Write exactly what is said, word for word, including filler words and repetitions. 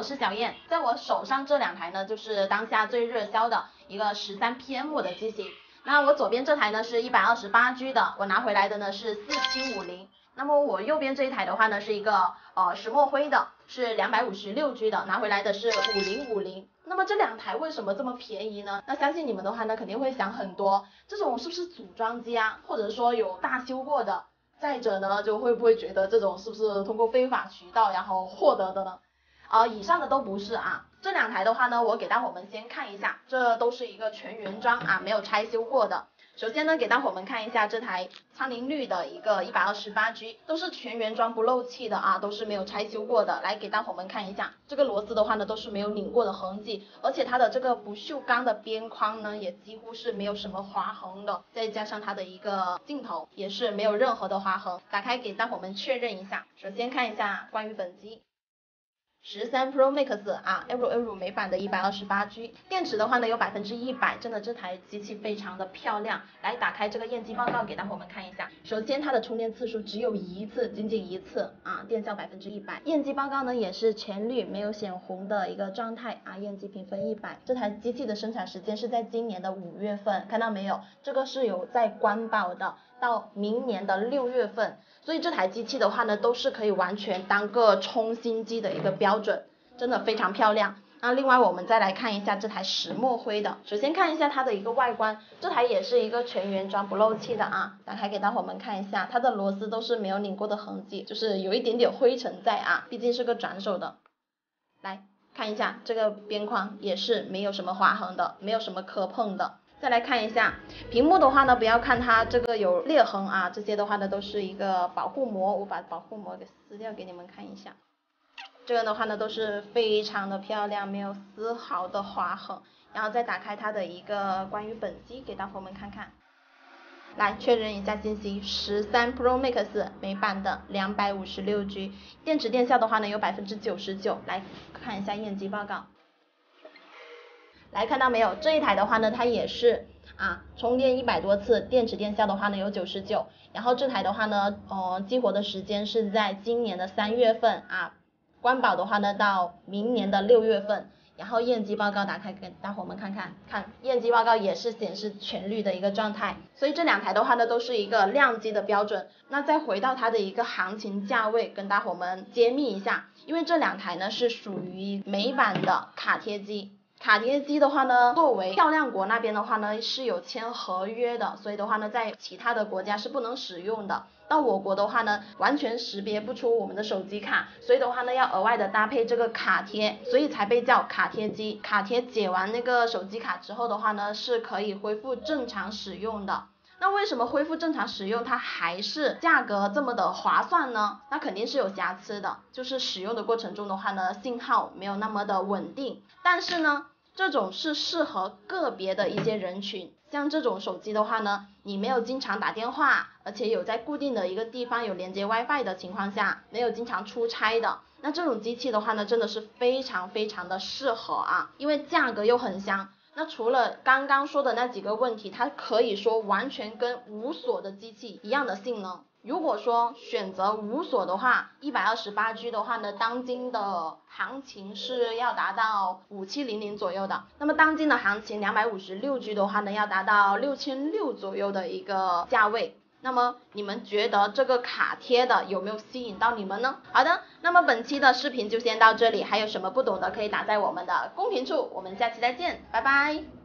我是小燕，在我手上这两台呢，就是当下最热销的一个十三 P M 的机型。那我左边这台呢是一百二十八 G 的，我拿回来的呢是四七五零。那么我右边这一台的话呢是一个呃石墨灰的，是两百五十六 G 的，拿回来的是五零五零。那么这两台为什么这么便宜呢？那相信你们的话呢肯定会想很多，这种是不是组装机啊，或者说有大修过的？再者呢，就会不会觉得这种是不是通过非法渠道然后获得的呢？呃，以上的都不是啊，这两台的话呢，我给大伙们先看一下，这都是一个全原装啊，没有拆修过的。首先呢，给大伙们看一下这台苍林绿的一个一百二十八 G， 都是全原装不漏气的啊，都是没有拆修过的。来给大伙们看一下，这个螺丝的话呢，都是没有拧过的痕迹，而且它的这个不锈钢的边框呢，也几乎是没有什么划痕的，再加上它的一个镜头也是没有任何的划痕。打开给大伙们确认一下，首先看一下关于本机。十三 Pro Max 啊 ，Aero Aero 美版的一百二十八 G， 电池的话呢有百分之一百，真的这台机器非常的漂亮。来打开这个验机报告给大伙们看一下，首先它的充电次数只有一次，仅仅一次啊，电效百分之一百。验机报告呢也是全绿没有显红的一个状态啊，验机评分一百。这台机器的生产时间是在今年的五月份，看到没有？这个是有在官保的，到明年的六月份。所以这台机器的话呢，都是可以完全当个充新机的一个标准，真的非常漂亮。那另外我们再来看一下这台石墨灰的，首先看一下它的一个外观，这台也是一个全原装不漏气的啊，打开给大伙们看一下，它的螺丝都是没有拧过的痕迹，就是有一点点灰尘在啊，毕竟是个转手的。来看一下这个边框也是没有什么划痕的，没有什么磕碰的。再来看一下屏幕的话呢，不要看它这个有裂痕啊，这些的话呢都是一个保护膜，我把保护膜给撕掉给你们看一下。这个的话呢都是非常的漂亮，没有丝毫的划痕。然后再打开它的一个关于本机给大伙们看看。来确认一下信息，十三 Pro Max 美版的两百五十六 G， 电池电效的话呢有 百分之九十九， 来看一下验机报告。来看到没有，这一台的话呢它也是啊充电一百多次，电池电效的话呢有九十九，然后这台的话呢呃激活的时间是在今年的三月份啊，官保的话呢到明年的六月份。然后验机报告打开给大伙们看看，看验机报告也是显示全绿的一个状态，所以这两台的话呢都是一个亮机的标准。那再回到它的一个行情价位跟大伙们揭秘一下，因为这两台呢是属于美版的卡贴机。卡贴机的话呢，作为漂亮国那边的话呢是有签合约的，所以的话呢在其他的国家是不能使用的。到我国的话呢完全识别不出我们的手机卡，所以的话呢要额外的搭配这个卡贴，所以才被叫卡贴机。卡贴解完那个手机卡之后的话呢是可以恢复正常使用的。那为什么恢复正常使用它还是价格这么的划算呢？那肯定是有瑕疵的，就是使用的过程中的话呢信号没有那么的稳定，但是呢这种是适合个别的一些人群，像这种手机的话呢，你没有经常打电话，而且有在固定的一个地方有连接 WiFi 的情况下，没有经常出差的，那这种机器的话呢，真的是非常非常的适合啊，因为价格又很香。那除了刚刚说的那几个问题，它可以说完全跟无锁的机器一样的性能。如果说选择无锁的话 ,一百二十八 G 的话呢，当今的行情是要达到五七零零左右的。那么当今的行情 两百五十六 G 的话呢，要达到六千六左右的一个价位。那么你们觉得这个卡贴的有没有吸引到你们呢？好的，那么本期的视频就先到这里，还有什么不懂的可以打在我们的公屏处，我们下期再见，拜拜。